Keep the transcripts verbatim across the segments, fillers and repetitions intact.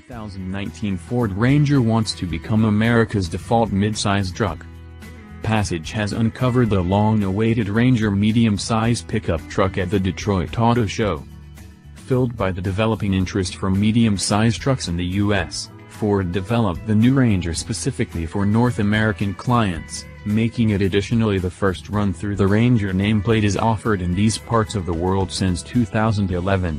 thousand nineteen Ford Ranger wants to become America's default midsize truck. Passage has uncovered the long-awaited Ranger medium-size pickup truck at the Detroit Auto Show. Filled by the developing interest from medium-sized trucks in the U S, Ford developed the new Ranger specifically for North American clients, making it additionally the first run-through the Ranger nameplate is offered in these parts of the world since two thousand eleven.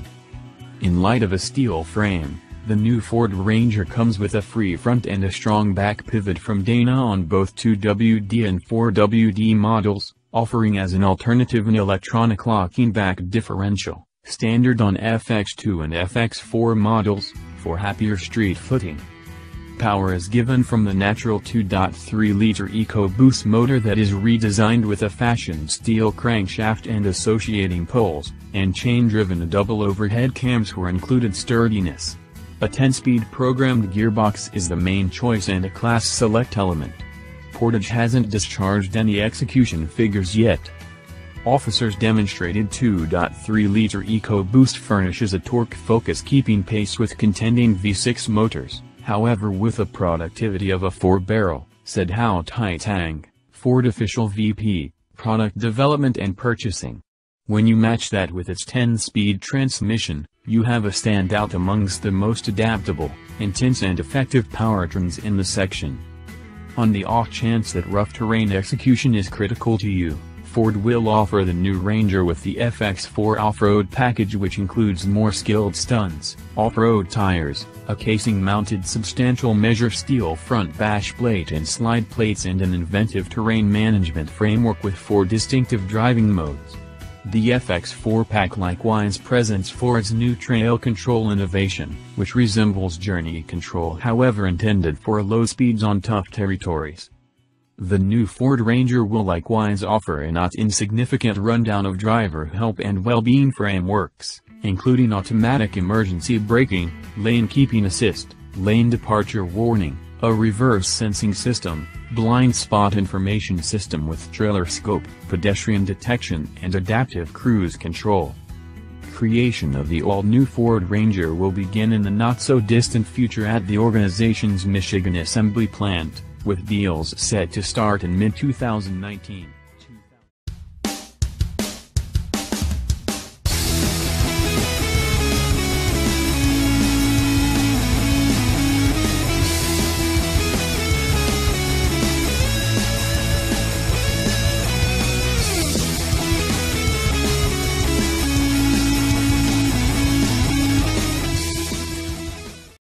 In light of a steel frame, the new Ford Ranger comes with a free front and a strong back pivot from Dana on both two W D and four W D models, offering as an alternative an electronic locking back differential, standard on F X two and F X four models, for happier street footing. Power is given from the natural two point three liter EcoBoost motor that is redesigned with a fashioned steel crankshaft and associating poles, and chain-driven double overhead cams for included sturdiness. A ten-speed programmed gearbox is the main choice and a class select element. Portage hasn't discharged any execution figures yet. Officers demonstrated two point three liter EcoBoost furnishes a torque focus keeping pace with contending V six motors, however with a productivity of a four barrel, said Hau Thai-Tang, Ford official V P, Product Development and Purchasing. When you match that with its ten-speed transmission, you have a standout amongst the most adaptable, intense and effective powertrains in the section. On the off chance that rough terrain execution is critical to you, Ford will offer the new Ranger with the F X four Off-Road Package, which includes more skilled stunts, off-road tires, a casing-mounted substantial measure steel front bash plate and slide plates, and an inventive terrain management framework with four distinctive driving modes. The F X four pack likewise presents Ford's new trail control innovation, which resembles journey control however intended for low speeds on tough territories. The new Ford Ranger will likewise offer a not insignificant rundown of driver help and well-being frameworks, including automatic emergency braking, lane keeping assist, lane departure warning, a reverse sensing system, blind spot information system with trailer scope, pedestrian detection and adaptive cruise control. Creation of the all-new Ford Ranger will begin in the not-so-distant future at the organization's Michigan assembly plant, with deals set to start in mid two thousand nineteen.